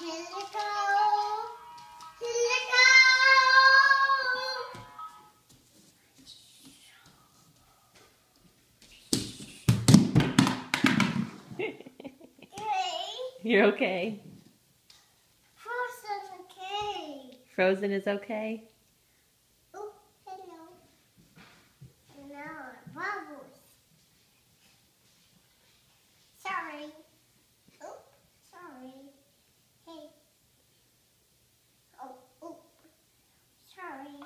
You're okay. Frozen okay. Frozen is okay? Oh, hello. Hello, bubbles. Sorry. Oh, sorry. Hey. Oh, sorry.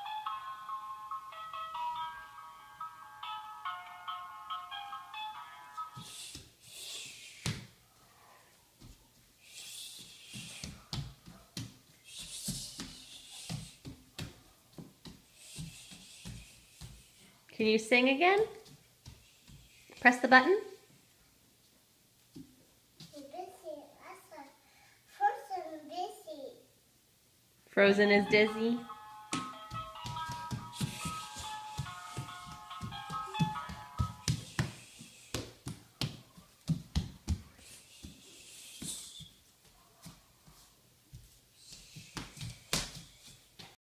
Can you sing again? Press the button. Frozen busy. Frozen is dizzy.